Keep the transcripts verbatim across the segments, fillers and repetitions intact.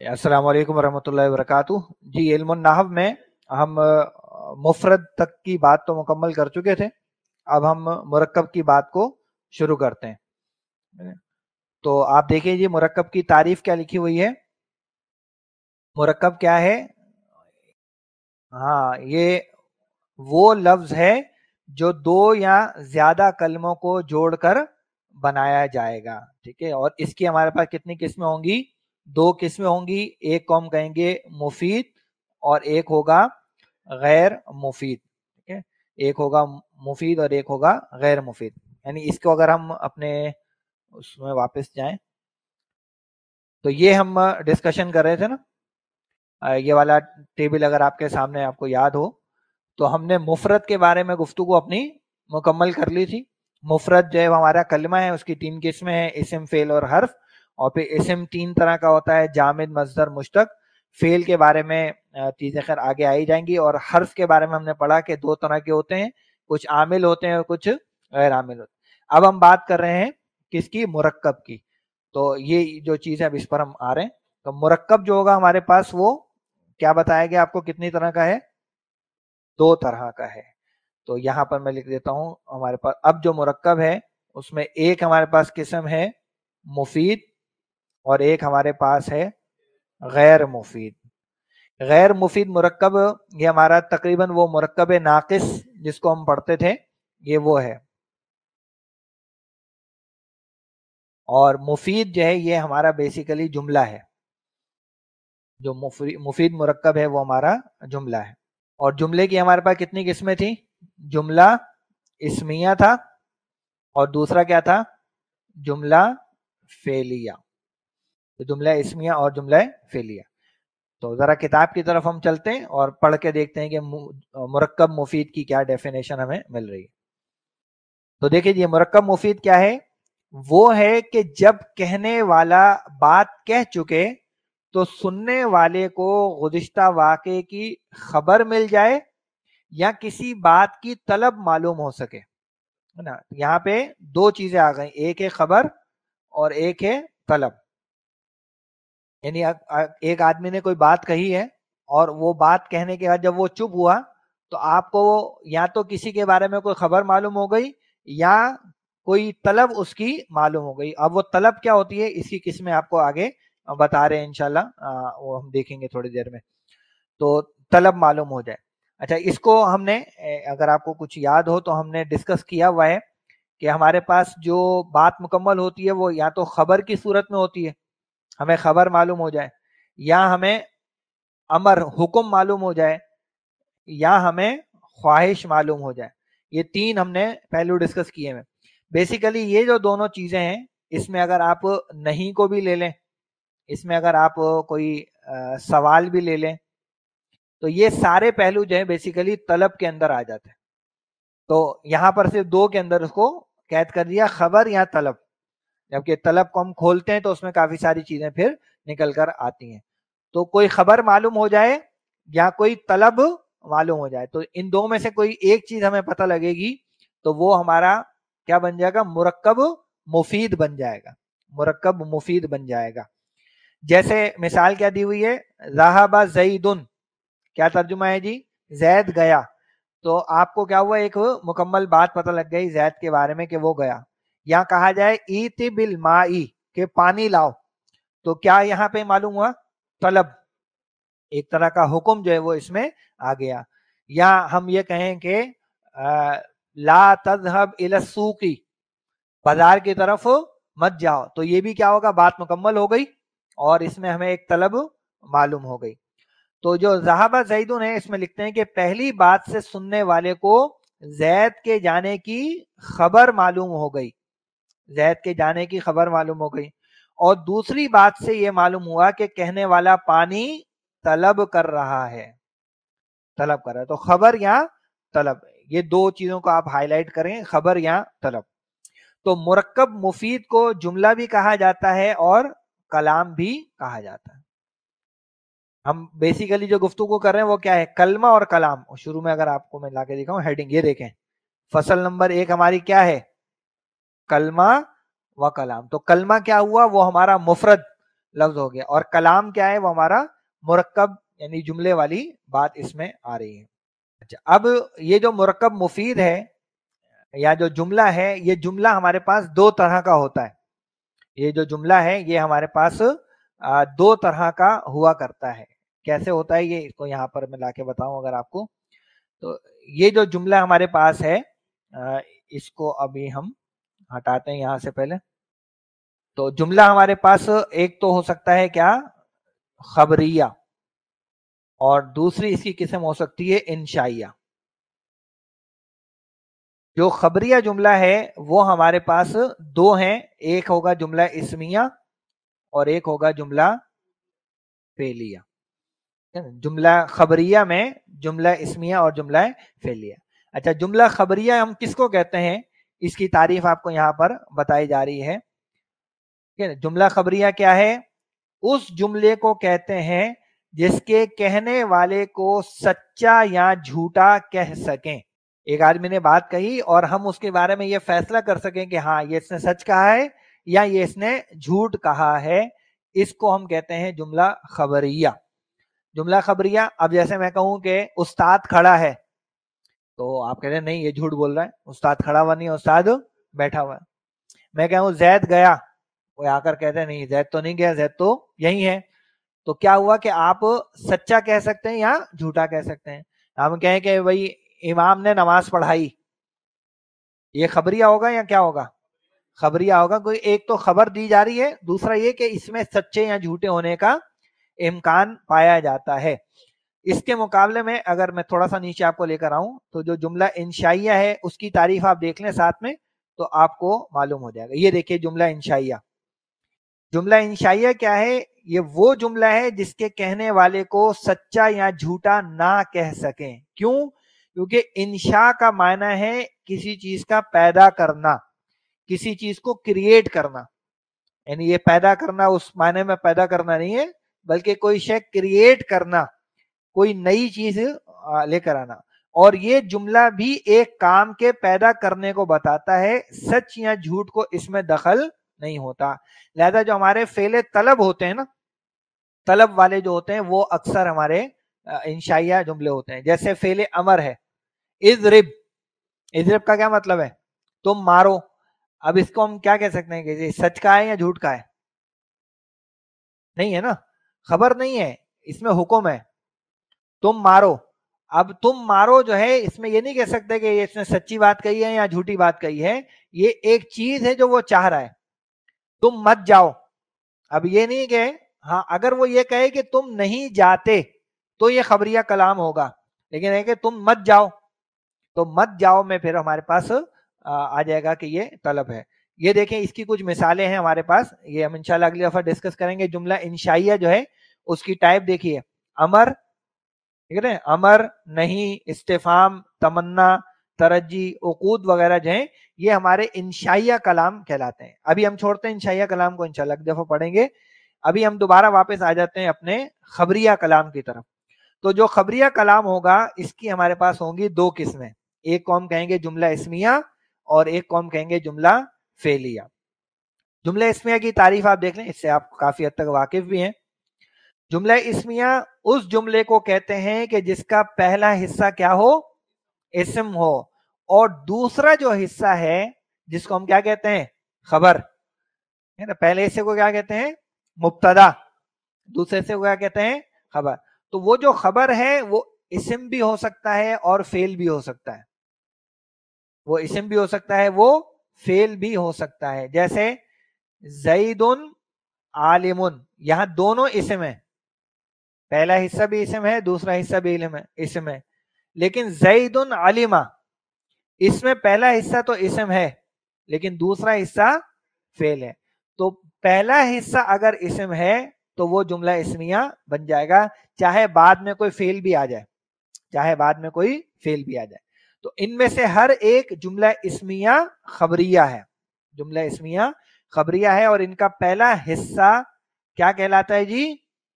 السلام علیکم ورحمۃ اللہ وبرکاتہ. جی علم النحو میں ہم مفرد تک کی بات تو مکمل کر چکے تھے. اب ہم مرکب کی بات کو شروع کرتے ہیں. تو آپ دیکھیں جی مرکب کی تعریف کیا لکھی ہوئی ہے. مرکب کیا ہے؟ ہاں، یہ وہ لفظ ہے جو دو یا زیادہ کلموں کو جوڑ کر بنایا جائے گا. ٹھیک ہے، اور اس کی ہمارے پاس کتنی قسمیں ہوں گی؟ دو قسمیں ہوں گی. ایک کو ہم کہیں گے مفید اور ایک ہوگا غیر مفید. ٹھیک ہے، ایک ہوگا مفید اور ایک ہوگا غیر مفید. یعنی اس کو اگر ہم اپنے اس میں واپس جائیں تو یہ ہم ڈسکشن کر رہے تھے نا. یہ والا ٹیبل اگر آپ کے سامنے آپ کو یاد ہو تو ہم نے مفرد کے بارے میں گفتگو اپنی مکمل کر لی تھی. مفرد جو ہے ہمارا کلمہ ہے، اس کی تین قسمیں ہیں: اسم، فعل اور حرف. اور پھر اسم تین طرح کا ہوتا ہے: جامد، مصدر، مشتق. فعل کے بارے میں چیزیں خیر آگے آئی جائیں گی. اور حرف کے بارے میں ہم نے پڑھا کہ دو طرح کے ہوتے ہیں، کچھ عامل ہوتے ہیں اور کچھ غیر عامل ہوتے ہیں. اب ہم بات کر رہے ہیں کس کی؟ مرکب کی. تو یہ جو چیز ہے اب اس پر ہم آ رہے ہیں. تو مرکب جو ہوگا ہمارے پاس وہ کیا بتایا گیا آپ کو؟ کتنی طرح کا ہے؟ دو طرح کا ہے. تو یہاں پر میں لکھ دیتا ہوں ہمارے پاس اب جو مرکب ہے اس میں ایک ہمارے پاس قسم ہے مفید اور ایک ہمارے پاس ہے غیر مفید. غیر مفید مرکب یہ ہمارا تقریباً وہ مرکب ناقص جس کو ہم پڑھتے تھے، یہ وہ ہے. اور مفید جو ہے یہ ہمارا بیسیکلی جملہ ہے. جو مفید مرکب ہے وہ ہمارا جملہ ہے. اور جملے کی ہمارے پاس کتنی قسمیں تھیں؟ جملہ اسمیہ تھا اور دوسرا کیا تھا؟ جملہ فعلیہ. جملہ اسمیہ اور جملہ فعلیہ. تو ذرا کتاب کی طرف ہم چلتے ہیں اور پڑھ کے دیکھتے ہیں کہ مرکب مفید کی کیا ڈیفینیشن ہمیں مل رہی ہے. تو دیکھیں یہ مرکب مفید کیا ہے؟ وہ ہے کہ جب کہنے والا بات کہہ چکے تو سننے والے کو گزشتہ واقعے کی خبر مل جائے یا کسی بات کی طلب معلوم ہو سکے. نا یہاں پہ دو چیزیں آ گئی، ایک ہے خبر اور ایک ہے طلب. یعنی ایک آدمی نے کوئی بات کہی ہے اور وہ بات کہنے کے بعد جب وہ چپ ہوا تو آپ کو یا تو کسی کے بارے میں کوئی خبر معلوم ہو گئی یا کوئی طلب اس کی معلوم ہو گئی. اب وہ طلب کیا ہوتی ہے اس کی قسمیں آپ کو آگے بتا رہے ہیں انشاءاللہ، وہ ہم دیکھیں گے تھوڑی دیر میں. تو طلب معلوم ہو جائے. اچھا، اس کو ہم نے اگر آپ کو کچھ یاد ہو تو ہم نے ڈسکس کیا ہوا ہے کہ ہمارے پاس جو بات مکمل ہوتی ہے وہ یا تو خبر کی صورت میں ہوتی ہے، ہمیں خبر معلوم ہو جائے، یا ہمیں امر حکم معلوم ہو جائے، یا ہمیں خواہش معلوم ہو جائے. یہ تین ہم نے پہلو ڈسکس کیے ہیں. بیسیکلی یہ جو دونوں چیزیں ہیں اس میں اگر آپ نہیں کو بھی لے لیں، اس میں اگر آپ کوئی سوال بھی لے لیں تو یہ سارے پہلو جو ہیں بیسیکلی طلب کے اندر آ جاتے ہیں. تو یہاں پر صرف دو کے اندر اس کو قید کر دیا، خبر یا طلب. جبکہ طلب کو ہم کھولتے ہیں تو اس میں کافی ساری چیزیں پھر نکل کر آتی ہیں. تو کوئی خبر معلوم ہو جائے یا کوئی طلب معلوم ہو جائے تو ان دو میں سے کوئی ایک چیز ہمیں پتہ لگے گی تو وہ ہمارا کیا بن جائے گا؟ مرکب مفید بن جائے گا. مرکب مفید بن جائے گا. جیسے مثال کیا دی ہوئی ہے؟ ذہب زیدن. کیا ترجمہ ہے جی؟ زید گیا. تو آپ کو کیا ہوا؟ ایک مکمل بات پتہ لگ گئی زید کے بارے میں کہ وہ گیا. یا کہا جائے ایت بالمائی کہ پانی لاؤ، تو کیا یہاں پہ معلوم ہوا؟ طلب. ایک طرح کا حکم جو ہے وہ اس میں آ گیا. یا ہم یہ کہیں کہ لا تذهب الى السوق، بازار کی طرف مت جاؤ، تو یہ بھی کیا ہوگا؟ بات مکمل ہو گئی اور اس میں ہمیں ایک طلب معلوم ہو گئی. تو جو ذہب زیدن ہے اس میں لکھتے ہیں کہ پہلی بات سے سننے والے کو زید کے جانے کی خبر معلوم ہو گئی، زید کے جانے کی خبر معلوم ہو گئی. اور دوسری بات سے یہ معلوم ہوا کہ کہنے والا پانی طلب کر رہا ہے، طلب کر رہا ہے. تو خبر یا طلب، یہ دو چیزوں کو آپ ہائی لائٹ کریں، خبر یا طلب. تو مرکب مفید کو جملہ بھی کہا جاتا ہے اور کلام بھی کہا جاتا ہے. ہم بیسیکلی جو گفتگو کر رہے ہیں وہ کیا ہے؟ کلمہ اور کلام. شروع میں اگر آپ کو میں لا کے دکھاؤں ہیڈنگ، یہ دیکھیں فصل نمبر ایک ہماری کیا ہے؟ کلمہ و کلام. تو کلمہ کیا ہوا؟ وہ ہمارا مفرد لفظ ہو گیا. اور کلام کیا ہے؟ وہ ہمارا مرکب یعنی جملے والی بات اس میں آ رہی ہے. اچھا اب یہ جو مرکب مفید ہے یا جو جملہ ہے، یہ جملہ ہمارے پاس دو طرح کا ہوتا ہے. یہ جو جملہ ہے یہ ہمارے پاس دو طرح کا ہوا کرتا ہے. کیسے ہوتا ہے یہ اس کو یہاں پر میں لا کے بتاؤں اگر آپ کو. تو یہ جو جملہ ہمارے پاس ہے اس کو ابھی ہم ہٹاتے ہیں یہاں سے پہلے. تو جملہ ہمارے پاس ایک تو ہو سکتا ہے کیا؟ خبریہ، اور دوسری اس کی قسم ہو سکتی ہے انشائیہ. جو خبریہ جملہ ہے وہ ہمارے پاس دو ہیں، ایک ہوگا جملہ اسمیہ اور ایک ہوگا جملہ فعلیہ. جملہ خبریہ میں جملہ اسمیہ اور جملہ فعلیہ. اچھا جملہ خبریہ ہم کس کو کہتے ہیں؟ اس کی تعریف آپ کو یہاں پر بتائی جا رہی ہے. جملہ خبریہ کیا ہے؟ اس جملے کو کہتے ہیں جس کے کہنے والے کو سچا یا جھوٹا کہہ سکیں. ایک آدمی نے بات کہی اور ہم اس کے بارے میں یہ فیصلہ کر سکیں کہ ہاں یہ اس نے سچ کہا ہے یا یہ اس نے جھوٹ کہا ہے، اس کو ہم کہتے ہیں جملہ خبریہ. جملہ خبریہ. اب جیسے میں کہوں کہ استاد کھڑا ہے تو آپ کہتے ہیں نہیں یہ جھوٹ بول رہا ہے، استاد کھڑا ہوا نہیں ہے، استاد بیٹھا ہوا ہے. میں کہوں زید گیا، وہ آ کر کہتے ہیں نہیں زید تو نہیں گیا، زید تو یہی ہے. تو کیا ہوا کہ آپ سچا کہہ سکتے ہیں یا جھوٹا کہہ سکتے ہیں. ہم کہیں کہ بھائی امام نے نماز پڑھائی، یہ خبریہ ہوگا یا کیا ہوگا؟ خبریہ ہوگا. کوئی ایک تو خبر دی جا رہی ہے، دوسرا یہ کہ اس میں سچے یا جھوٹے ہونے کا امکان پایا جاتا ہے. اس کے مقابلے میں اگر میں تھوڑا سا نیچے آپ کو لے کر آؤں تو جو جملہ انشائیہ ہے اس کی تعریف آپ دیکھ لیں ساتھ میں تو آپ کو معلوم ہو جائے گا. یہ دیکھیے جملہ انشائیہ. جملہ انشائیہ کیا ہے؟ یہ وہ جملہ ہے جس کے کہنے والے کو سچا یا جھوٹا نہ کہہ سکیں. کیوں؟ کیونکہ انشاء کا معنی ہے کسی چیز کا پیدا کرنا، کسی چیز کو کریٹ کرنا. یعنی یہ پیدا کرنا اس معنی میں پیدا کرنا نہیں ہے، بلکہ کوئی شے کریٹ کرنا، کوئی نئی چیز لے کر آنا. اور یہ جملہ بھی ایک کام کے پیدا کرنے کو بتاتا ہے، سچ یا جھوٹ کو اس میں دخل نہیں ہوتا. لہذا جو ہمارے فعل طلب ہوتے ہیں نا، طلب والے جو ہوتے ہیں وہ اکثر ہمارے انشائیہ جملے ہوتے ہیں. جیسے فعل امر ہے اضرب. اضرب کا کیا مطلب ہے؟ تم مارو. اب اس کو ہم کیا کہہ سکتے ہیں کہ سچ کا ہے یا جھوٹ کا ہے؟ نہیں ہے نا، خبر نہیں ہے، اس میں حکم ہے تم مارو. اب تم مارو جو ہے اس میں یہ نہیں کہہ سکتے کہ اس نے سچی بات کہی ہے یا جھوٹی بات کہی ہے. یہ ایک چیز ہے جو وہ چاہ رہا ہے. تم مت جاؤ. اب یہ نہیں کہ ہاں اگر وہ یہ کہے کہ تم نہیں جاتے تو یہ خبریہ کلام ہوگا، لیکن ہے کہ تم مت جاؤ، تو مت جاؤ میں پھر ہمارے پاس آ جائے گا کہ یہ طلب ہے. یہ دیکھیں اس کی کچھ مثالیں ہیں ہمارے پاس، یہ ہم انشاءاللہ اگلی دفعہ ڈسکس کریں گے. جملہ انشائیہ جو ہے اس کی ٹائپ دیکھیے، امر، ٹھیک ہے، امر، نہیں، استفہام، تمنا، ترجی، عقود وغیرہ جو ہیں یہ ہمارے انشائیہ کلام کہلاتے ہیں. ابھی ہم چھوڑتے ہیں انشائیہ کلام کو، انشاءاللہ اگلی دفعہ پڑھیں گے. ابھی ہم دوبارہ واپس آ جاتے ہیں اپنے خبریہ کلام کی طرف. تو جو خبریہ کلام ہوگا اس کی ہمارے پاس ہوں گی دو قسمیں، ایک کو ہم کہیں گے جملہ اسمیہ اور ایک کو ہم کہیں گے جملہ فعلیہ. جملہ اسمیہ کی تعریف آپ دیکھ لیں، اس سے آپ کافی حد تک واقف بھی ہیں. جملہ اسمیہ اس جملے کو کہتے ہیں کہ جس کا پہلا حصہ کیا ہو؟ اسم ہو، اور دوسرا جو حصہ ہے جس کو ہم کیا کہتے ہیں؟ خبر. پہلے حصے کو کیا کہتے ہیں؟ مبتدا. دوسرے حصے کو کیا کہتے ہیں؟ خبر. تو وہ جو خبر ہے وہ اسم بھی ہو سکتا ہے اور فعل بھی ہو سکتا ہے. وہ اسم بھی ہو سکتا ہے، وہ فعل بھی ہو سکتا ہے. جیسے زید عالم، یہاں دونوں اسم ہیں، پہلا حصہ بھی اسم ہے، دوسرا حصہ بھی اسم ہے. لیکن زید علم، اس میں پہلا حصہ تو اسم ہے لیکن دوسرا حصہ فعل ہے. تو پہلا حصہ اگر اسم ہے تو وہ جملہ اسمیہ بن جائے گا، چاہے بعد میں کوئی فعل بھی آ جائے، چاہے بعد میں کوئی فعل بھی آ جائے. تو ان میں سے ہر ایک جملہ اسمیہ خبریہ ہے، جملہ اسمیہ خبریہ ہے. اور ان کا پہلا حصہ کیا کہلاتا ہے جی؟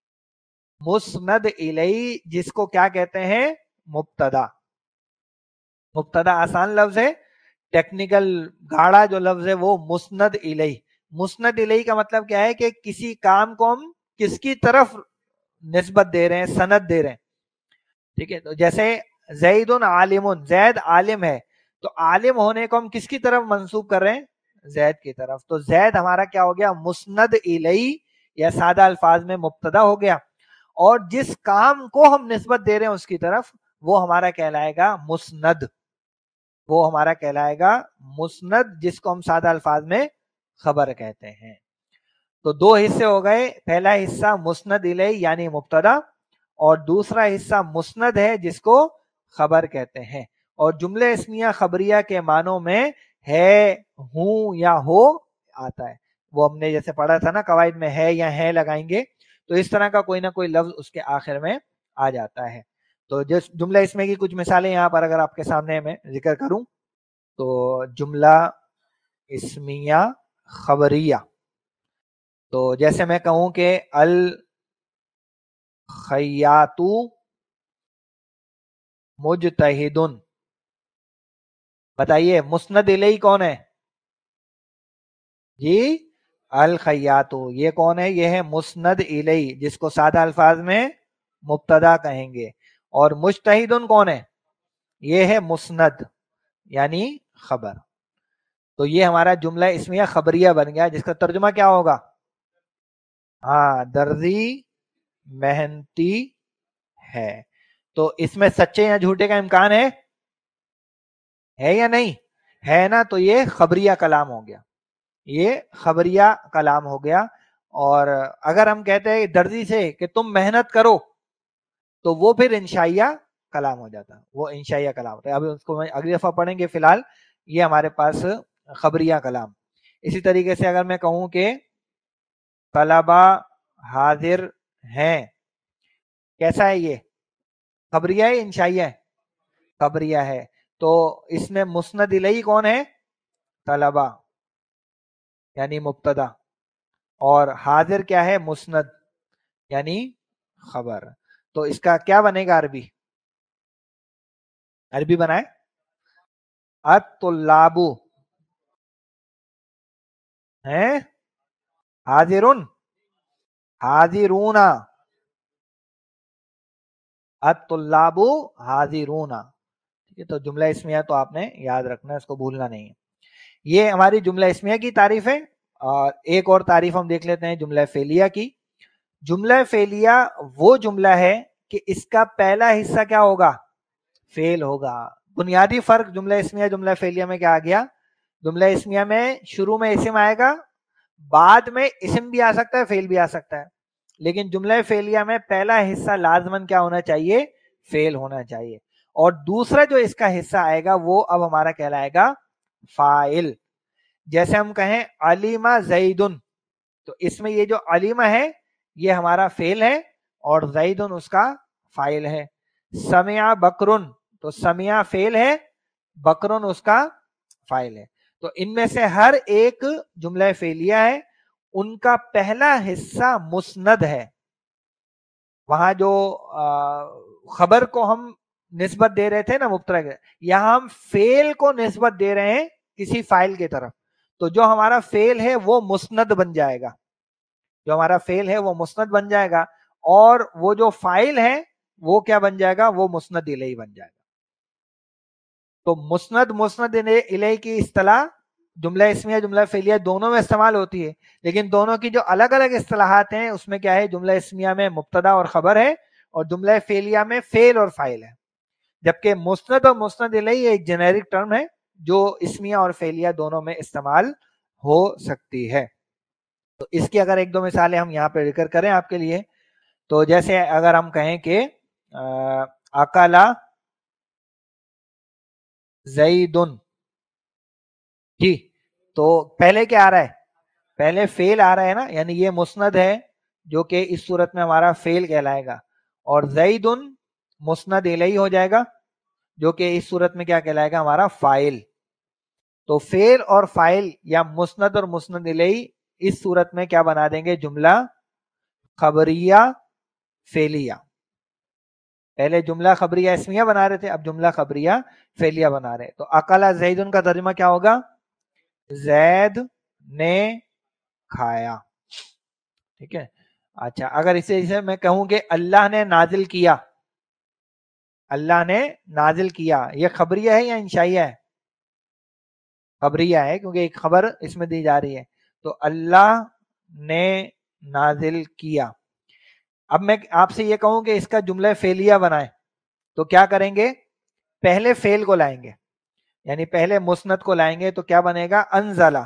مسند الیہ، جس کو کیا کہتے ہیں؟ مبتدا. مبتدا آسان لفظ ہے، ٹیکنیکل گاڑا جو لفظ ہے وہ مسند الیہ. مسند الیہ کا مطلب کیا ہے کہ کسی کام کو ہم کس کی طرف نسبت دے رہے ہیں، سند دے رہے ہیں. ٹھیک ہے، تو جیسے زید عالم، زید عالم ہے، تو عالم ہونے کو ہم کس کی طرف منسوب کر رہے ہیں؟ زید کی طرف. تو زید ہمارا کیا ہو گیا؟ مسند الیہ، یا سادہ الفاظ میں مبتدا ہو گیا. اور جس کام کو ہم نسبت دے رہے ہیں اس کی طرف، وہ ہمارا کہلائے گا مسند. وہ ہمارا کہلائے گا مسند، جس کو ہم سادہ الفاظ میں خبر کہتے ہیں. تو دو حصے ہو گئے. پہلا حصہ مسند الیہ یعنی مبتدا، اور دوسرا حصہ مسند ہے جس کو خبر کہتے ہیں. اور جملے اسمیہ خبریہ کے معنوں میں ہے، ہوں یا ہو آتا ہے. وہ ہم نے جیسے پڑھا تھا نا قواعد میں، ہے یا ہے لگائیں گے تو اس طرح کا کوئی نہ کوئی لفظ اس کے آخر میں آ جاتا ہے. تو جس جملہ اسمیہ کی کچھ مثالیں یہاں پر اگر آپ کے سامنے میں ذکر کروں تو جملہ اسمیہ خبریہ، تو جیسے میں کہوں کہ الخیاط مجتہد، بتائیے مسند الیہ کون ہے؟ جی الخیاط. یہ کون ہے؟ یہ ہے مسند الیہ، جس کو سادہ الفاظ میں مبتدا کہیں گے. اور مجتہد کون ہے؟ یہ ہے مسند یعنی خبر. تو یہ ہمارا جملہ اسمیہ خبریہ بن گیا، جس کا ترجمہ کیا ہوگا؟ ہاں، درزی محنتی ہے. تو اس میں سچے یا جھوٹے کا امکان ہے ہے یا نہیں ہے نا؟ تو یہ خبریہ کلام ہو گیا، یہ خبریہ کلام ہو گیا. اور اگر ہم کہتے ہیں درزی سے کہ تم محنت کرو، تو وہ پھر انشائیہ کلام ہو جاتا، وہ انشائیہ کلام ہوتا ہے. اب اس کو میں اگلی دفعہ پڑھیں گے. فی الحال یہ ہمارے پاس خبریہ کلام. اسی طریقے سے اگر میں کہوں کہ طلبہ حاضر ہیں، کیسا ہے یہ؟ خبریہ ہے انشائیہ ہے؟ خبریہ ہے. تو اس میں مسند الیہ کون ہے؟ طلبہ یعنی مبتدا، اور حاضر کیا ہے؟ مسند یعنی خبر. تو اس کا کیا بنے گا عربی؟ عربی بنائے الطلاب ہیں حاضرون حاضرون، الطلاب حاضرون. ٹھیک ہے، تو جملہ اسمیہ تو آپ نے یاد رکھنا ہے، اس کو بھولنا نہیں ہے. یہ ہماری جملہ اسمیہ کی تعریف ہے. اور ایک اور تعریف ہم دیکھ لیتے ہیں جملہ فعلیہ کی. جملہ فعلیہ وہ جملہ ہے کہ اس کا پہلا حصہ کیا ہوگا؟ فعل ہوگا. بنیادی فرق جملہ اسمیہ جملہ فعلیہ میں کیا آ گیا؟ جملہ اسمیہ میں شروع میں اسم آئے گا، بعد میں اسم بھی آ سکتا ہے، فعل بھی آ سکتا ہے. لیکن جملہ فعلیہ میں پہلا حصہ لازماً کیا ہونا چاہیے؟ فعل ہونا چاہیے. اور دوسرا جو اس کا حصہ آئے گا وہ اب ہمارا کہلائے گا فاعل. جیسے ہم کہیں علیمہ زیدن، تو اس میں یہ جو علیمہ ہے یہ ہمارا فعل ہے اور زیدن اس کا فاعل ہے. سمع بکرن، تو سمع فعل ہے، بکرن اس کا فاعل ہے. تو ان میں سے ہر ایک جملہ فعلیہ ہے، ان کا پہلا حصہ مسند ہے. وہاں جو خبر کو ہم نسبت دے رہے تھے نا مبتدا کے، یہاں ہم فعل کو نسبت دے رہے ہیں کسی فاعل کی طرف. تو جو ہمارا فعل ہے وہ مسند بن جائے گا، جو ہمارا فعل ہے وہ مسند بن جائے گا، اور وہ جو فاعل ہے وہ کیا بن جائے گا؟ وہ مسند الیہ بن جائے گا. تو مسند مسند الیہ کی اصطلاح جملہ اسمیہ جملہ فعلیہ دونوں میں استعمال ہوتی ہے، لیکن دونوں کی جو الگ الگ اصطلاحات ہیں اس میں کیا ہے؟ جملہ اسمیہ میں مبتدا اور خبر ہے، اور جملہ فعلیہ میں فعل اور فاعل ہے. جبکہ مسند اور مسند الیہ ایک جنیرک ٹرم ہے جو اسمیہ اور فعلیہ دونوں میں استعمال ہو سکتی ہے. تو اس کی اگر ایک دو مثالیں ہم یہاں پہ ذکر کریں آپ کے لیے، تو جیسے اگر ہم کہیں کہ اکلا زیدن، جی، تو پہلے کیا آ رہا ہے؟ پہلے فعل آ رہا ہے نا، یعنی یہ مسند ہے جو کہ اس صورت میں ہمارا فعل کہلائے گا، اور زیدن مسند الیہ ہو جائے گا جو کہ اس صورت میں کیا کہلائے گا؟ ہمارا فاعل. تو فعل اور فاعل یا مسند اور مسند الیہ اس صورت میں کیا بنا دیں گے؟ جملہ خبریہ فعلیہ. پہلے جملہ خبریہ اسمیہ بنا رہے تھے، اب جملہ خبریہ فعلیہ بنا رہے. تو اکلا زیدن کا ترجمہ کیا ہوگا؟ زید نے کھایا. ٹھیک ہے. اچھا اگر اسے اسے میں کہوں کہ اللہ نے نازل کیا, اللہ نے نازل کیا, یہ خبریہ ہے یا انشائیہ ہے؟ خبریہ ہے کیونکہ ایک خبر اس میں دی جا رہی ہے. تو اللہ نے نازل کیا. اب میں آپ سے یہ کہوں کہ اس کا جملہ فعلیہ بنائیں تو کیا کریں گے؟ پہلے فعل کو لائیں گے, یعنی پہلے مسند کو لائیں گے. تو کیا بنے گا؟ انزلہ.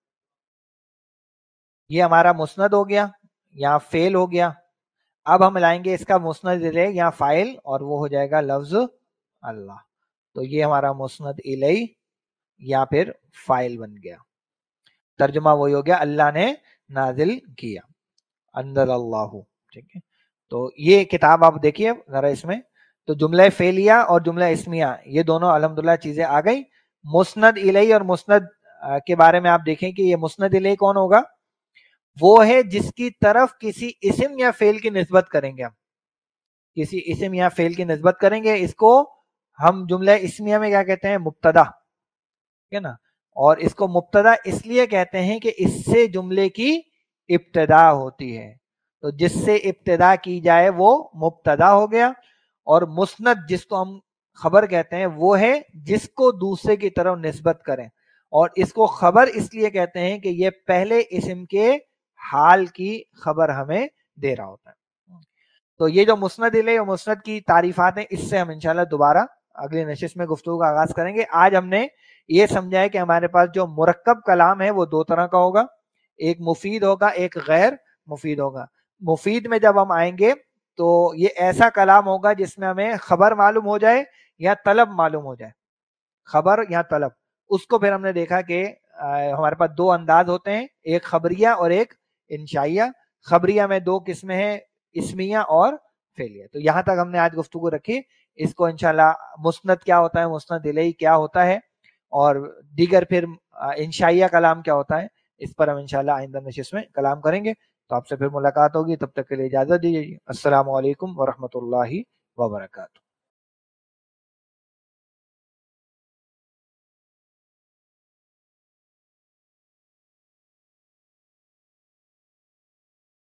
یہ ہمارا مسند ہو گیا, یہاں فعل ہو گیا. اب ہم لائیں گے اس کا مسند الیہ یا فاعل, اور وہ ہو جائے گا لفظ اللہ. تو یہ ہمارا مسند الیہ یا پھر فاعل بن گیا. ترجمہ وہی ہو گیا, اللہ نے نازل کیا, انزل اللہ. ٹھیک ہے. تو یہ کتاب آپ دیکھیے ذرا اس میں. تو جملہ فعلیہ اور جملہ اسمیہ یہ دونوں الحمدللہ چیزیں آ گئی. مسند الیہ اور مسند کے بارے میں آپ دیکھیں کہ یہ مسند الیہ کون ہوگا؟ وہ ہے جس کی طرف کسی اسم یا فعل کی نسبت کریں گے. ہم کسی اسم یا فعل کی نسبت کریں گے, اس کو ہم جملہ اسمیہ میں کیا کہتے ہیں؟ مبتدا. ٹھیک ہے نا. اور اس کو مبتدا اس لیے کہتے ہیں کہ اس سے جملے کی ابتدا ہوتی ہے. تو جس سے ابتدا کی جائے وہ مبتدا ہو گیا. اور مسند جس کو ہم خبر کہتے ہیں وہ ہے جس کو دوسرے کی طرف نسبت کریں, اور اس کو خبر اس لیے کہتے ہیں کہ یہ پہلے اسم کے حال کی خبر ہمیں دے رہا ہوتا ہے. تو یہ جو مسند الیہ اور مسند کی تعریفات ہیں, اس سے ہم انشاءاللہ دوبارہ اگلی نشست میں گفتگو کا آغاز کریں گے. آج ہم نے یہ سمجھا ہے کہ ہمارے پاس جو مرکب کلام ہے وہ دو طرح کا ہوگا, ایک مفید ہوگا, ایک غیر مفید ہوگا. مفید میں جب ہم آئیں گے تو یہ ایسا کلام ہوگا جس میں ہمیں خبر معلوم ہو جائے یا طلب معلوم ہو جائے, خبر یا طلب. اس کو پھر ہم نے دیکھا کہ ہمارے پاس دو انداز ہوتے ہیں, ایک خبریہ اور ایک انشائیہ. خبریہ میں دو قسمیں ہیں, اسمیہ اور فعلیہ. تو یہاں تک ہم نے آج گفتگو رکھی. اس کو انشاءاللہ مسند کیا ہوتا ہے, مسند الیہ کیا ہوتا ہے, اور دیگر پھر انشائیہ کلام کیا ہوتا ہے, اس پر ہم انشاءاللہ آئندہ نشست میں کلام کریں گے. تو آپ سے پھر ملاقات ہوگی, تب تک کے لیے اجازت دیجیے. السلام علیکم ورحمۃ اللہ وبرکاتہ.